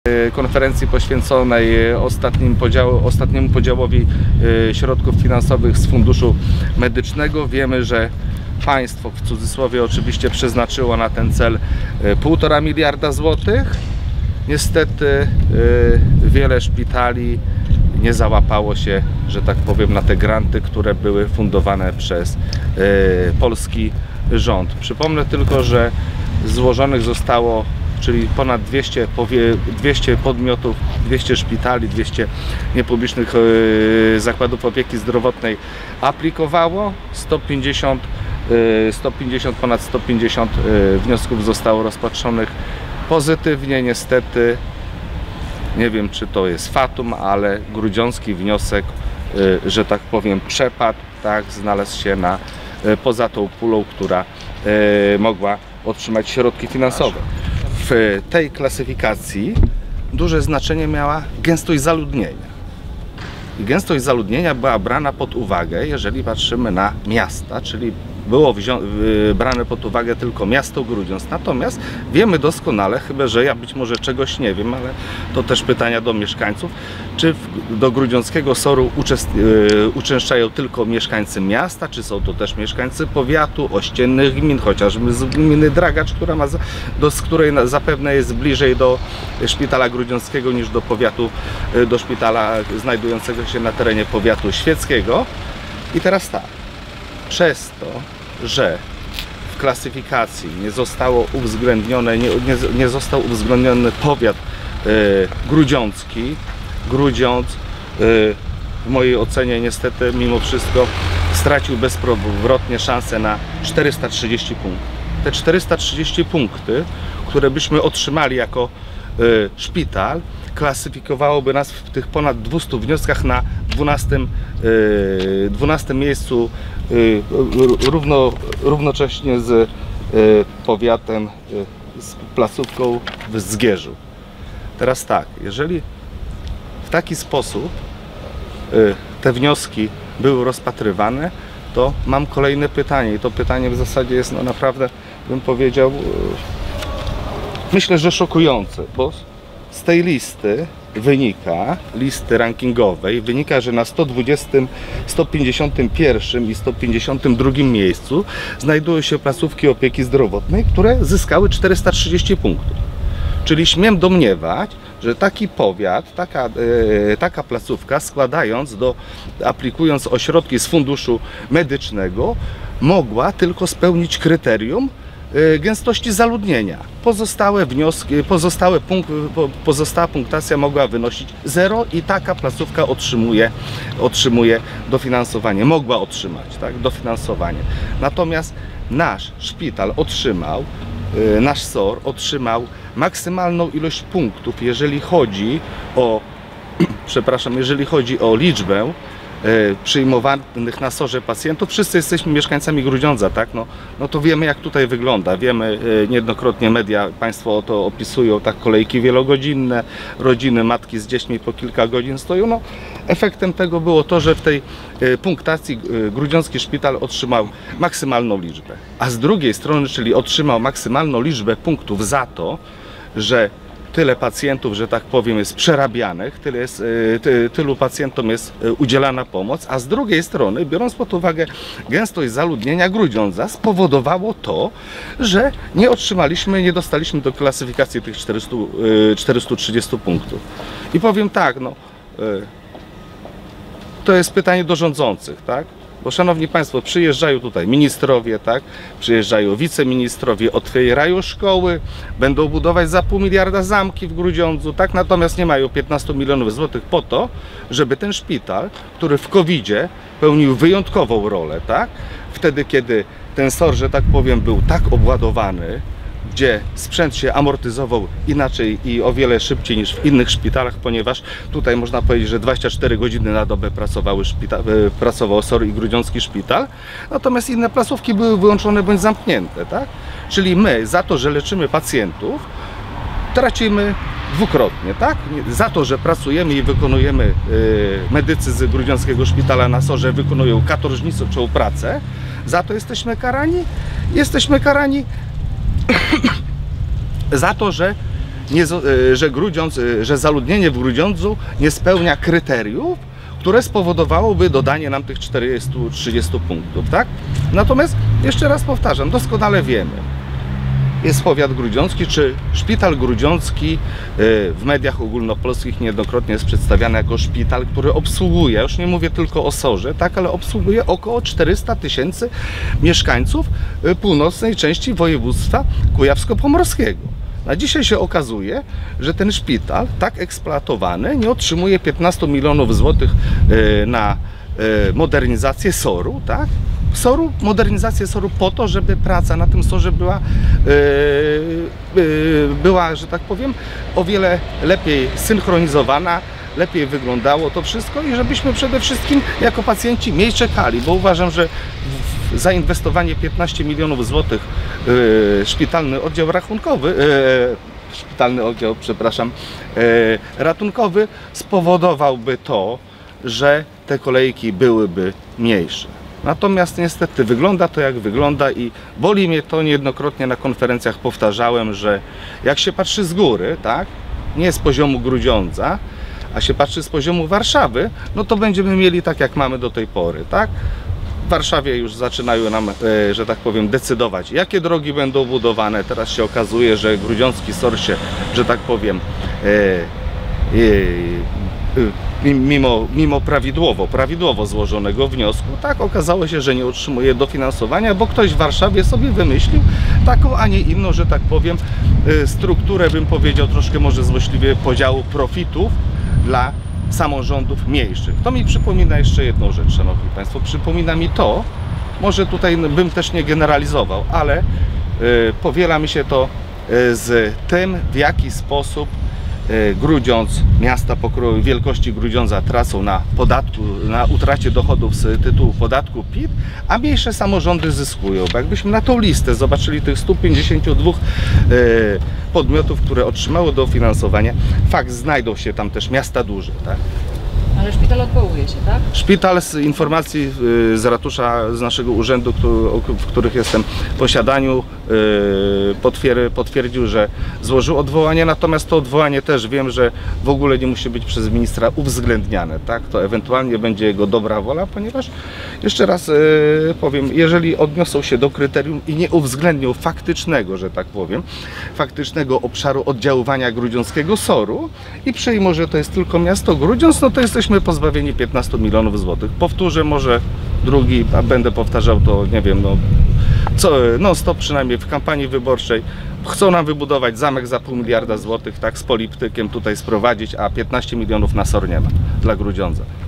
konferencji poświęconej ostatniemu podziałowi środków finansowych z Funduszu Medycznego. Wiemy, że państwo, w cudzysłowie oczywiście, przeznaczyło na ten cel 1,5 miliarda złotych. Niestety wiele szpitali nie załapało się, że tak powiem, na te granty, które były fundowane przez polski rząd. Przypomnę tylko, że złożonych zostało, czyli ponad 200 podmiotów, 200 szpitali, 200 niepublicznych zakładów opieki zdrowotnej aplikowało. Ponad 150 wniosków zostało rozpatrzonych pozytywnie. Niestety nie wiem, czy to jest fatum, ale grudziącki wniosek, że tak powiem, przepadł, tak, znalazł się poza tą pulą, która mogła otrzymać środki finansowe. W tej klasyfikacji duże znaczenie miała gęstość zaludnienia. I gęstość zaludnienia była brana pod uwagę, jeżeli patrzymy na miasta, czyli było brane pod uwagę tylko miasto Grudziądz. Natomiast wiemy doskonale, chyba że ja być może czegoś nie wiem, ale to też pytania do mieszkańców, czy do grudziąckiego SOR-u uczęszczają tylko mieszkańcy miasta, czy są to też mieszkańcy powiatu, ościennych gmin, chociażby z gminy Dragacz, z której zapewne jest bliżej do szpitala grudziąckiego niż do powiatu, do szpitala znajdującego się na terenie powiatu świeckiego. I teraz tak. Przez to, że w klasyfikacji nie zostało uwzględnione, nie został uwzględniony powiat grudziącki, Grudziądz w mojej ocenie niestety mimo wszystko stracił bezpowrotnie szansę na 430 punktów. Te 430 punktów, które byśmy otrzymali jako szpital, klasyfikowałoby nas w tych ponad 200 wnioskach na 12 miejscu, równocześnie z powiatem, z placówką w Zgierzu. Teraz tak, jeżeli w taki sposób te wnioski były rozpatrywane, to mam kolejne pytanie i to pytanie w zasadzie jest, no naprawdę, bym powiedział, myślę, że szokujące, bo z tej listy rankingowej wynika, że na 120, 151 i 152 miejscu znajdują się placówki opieki zdrowotnej, które zyskały 430 punktów. Czyli śmiem domniewać, że taki powiat, taka placówka, aplikując o środki z Funduszu Medycznego, mogła tylko spełnić kryterium gęstości zaludnienia. Pozostała punktacja mogła wynosić 0 i taka placówka otrzymuje dofinansowanie. Mogła otrzymać, tak, dofinansowanie. Natomiast nasz szpital nasz SOR otrzymał maksymalną ilość punktów, jeżeli chodzi o liczbę przyjmowanych na SOR-ze pacjentów. Wszyscy jesteśmy mieszkańcami Grudziądza, tak? No to wiemy, jak tutaj wygląda. Wiemy, niejednokrotnie media państwo to opisują, tak, kolejki wielogodzinne, rodziny, matki z dziećmi po kilka godzin stoją. No, efektem tego było to, że w tej punktacji grudziącki szpital otrzymał maksymalną liczbę. A z drugiej strony, czyli otrzymał maksymalną liczbę punktów za to, że tyle pacjentów, że tak powiem, jest przerabianych, tylu pacjentom jest udzielana pomoc, a z drugiej strony, biorąc pod uwagę gęstość zaludnienia Grudziądza, spowodowało to, że nie dostaliśmy do klasyfikacji tych 430 punktów. I powiem tak, no, to jest pytanie do rządzących, tak? Bo szanowni państwo, przyjeżdżają tutaj ministrowie, tak? Przyjeżdżają wiceministrowie, otwierają szkoły, będą budować za 0,5 miliarda zamki w Grudziądzu, tak? Natomiast nie mają 15 milionów złotych po to, żeby ten szpital, który w COVID-zie pełnił wyjątkową rolę, tak? Wtedy, kiedy ten SOR, że tak powiem, był tak obładowany, gdzie sprzęt się amortyzował inaczej i o wiele szybciej niż w innych szpitalach, ponieważ tutaj można powiedzieć, że 24 godziny na dobę pracował SOR i grudziącki szpital, natomiast inne placówki były wyłączone bądź zamknięte, tak? Czyli my za to, że leczymy pacjentów, tracimy dwukrotnie, tak? Za to, że pracujemy i wykonujemy, medycy z grudziąckiego szpitala na SOR-ze wykonują katorżniczą pracę, za to jesteśmy karani za to, że że zaludnienie w Grudziądzu nie spełnia kryteriów, które spowodowałoby dodanie nam tych 40-30 punktów, tak? Natomiast jeszcze raz powtarzam, doskonale wiemy, jest powiat grudziącki, czy szpital grudziącki w mediach ogólnopolskich niejednokrotnie jest przedstawiany jako szpital, który obsługuje, już nie mówię tylko o SOR-ze, tak, ale obsługuje około 400 000 mieszkańców północnej części województwa kujawsko-pomorskiego. Na dzisiaj się okazuje, że ten szpital, tak eksploatowany, nie otrzymuje 15 milionów złotych na modernizację SOR-u, tak? Modernizację SOR-u po to, żeby praca na tym SOR-ze była, że tak powiem, o wiele lepiej synchronizowana, lepiej wyglądało to wszystko i żebyśmy przede wszystkim jako pacjenci mniej czekali, bo uważam, że zainwestowanie 15 milionów złotych szpitalny oddział ratunkowy spowodowałby to, że te kolejki byłyby mniejsze. Natomiast niestety wygląda to jak wygląda i boli mnie to, niejednokrotnie na konferencjach powtarzałem, że jak się patrzy z góry, tak, nie z poziomu Grudziądza, a się patrzy z poziomu Warszawy, no to będziemy mieli tak jak mamy do tej pory, tak? W Warszawie już zaczynają nam, że tak powiem, decydować, jakie drogi będą budowane. Teraz się okazuje, że grudziącki SOR się, że tak powiem, mimo prawidłowo złożonego wniosku, tak, okazało się, że nie otrzymuje dofinansowania, bo ktoś w Warszawie sobie wymyślił taką, a nie inną, że tak powiem, strukturę, bym powiedział troszkę może złośliwie, podziału profitów dla samorządów mniejszych. To mi przypomina jeszcze jedną rzecz, szanowni państwo, przypomina mi to, może tutaj bym też nie generalizował, ale powiela mi się to z tym, w jaki sposób Grudziądz, miasta pokroju wielkości Grudziądza tracą na utracie dochodów z tytułu podatku PIT, a mniejsze samorządy zyskują. Bo jakbyśmy na tą listę zobaczyli tych 152 podmiotów, które otrzymały dofinansowanie, fakt, znajdą się tam też miasta duże, tak? Ale szpital odwołuje się, tak? Szpital z informacji z ratusza, z naszego urzędu, w których jestem w posiadaniu, potwierdził, że złożył odwołanie, natomiast to odwołanie też wiem, że w ogóle nie musi być przez ministra uwzględniane, tak? To ewentualnie będzie jego dobra wola, ponieważ jeszcze raz powiem, jeżeli odniosą się do kryterium i nie uwzględnią faktycznego, że tak powiem, faktycznego obszaru oddziaływania grudziąckiego SOR-u i przyjmą, że to jest tylko miasto Grudziądz, no to jesteśmy pozbawieni 15 milionów złotych. Powtórzę może drugi, a będę powtarzał to, nie wiem, non stop, przynajmniej w kampanii wyborczej. Chcą nam wybudować zamek za 500 miliarda złotych, tak, z politykiem tutaj sprowadzić, a 15 milionów na SOR nie ma dla Grudziądza.